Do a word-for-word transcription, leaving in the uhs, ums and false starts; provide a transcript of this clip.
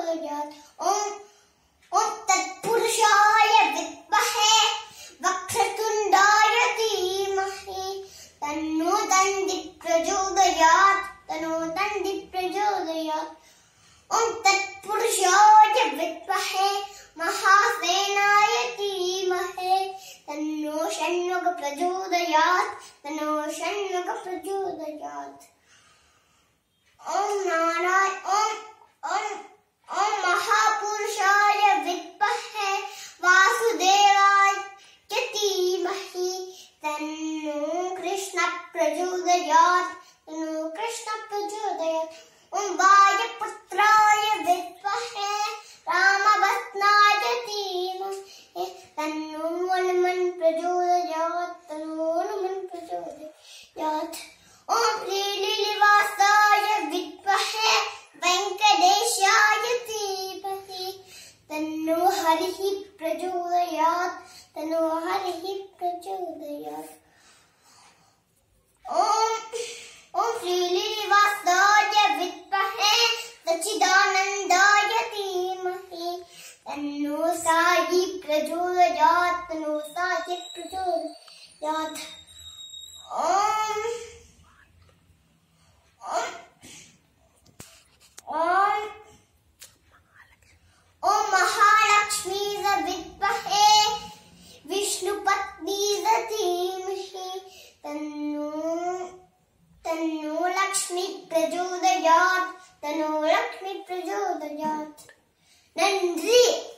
प्रचोदयात्। ओम ओम तत्पुरुषाय विद्महे वक्रतुण्डाय धीमहि तन्नो दन्ति प्रचोदयात् तन्नो दन्ति प्रचोदयात्। ओम तत्पुरुषाय विद्महे महासेनाय धीमहि तन्नो षण्मुख प्रचोदयात् तन्नो षण्मुख प्रचोदयात्। ओम नारायण ओम ओम ओम महापुरुषाय विद्महे वासुदेवाय धीमहि तन्नो कृष्ण प्रचोदयात् तन्नो कृष्ण प्रचोदयात्। ओम वायुपुत्राय विद्महे रामभद्राय धीमहि तन्नो हनुमन् प्रचोदयात् तन्नो हनुमन् प्रचोदयात्। ओम श्रीनिवासाय विद्महे वेंकटेशाय धीमहि तन्नो हरिः प्रचोदयात् तन्नो हरिः प्रचोदयात्। ओम ओम श्रीनिवासाय विद्महे सच्चिदानन्दाय धीमहि तन्नो साई प्रचोदयात् तन्नो साई प्रचोदयात्। ओम ओम ओम ओम महालक्ष्मी विद्महे विष्णुपत्नी धीमहि तन्नो तन्नो लक्ष्मी प्रचोदयात् तन्नो लक्ष्मी प्रचोदयात्। नंदी।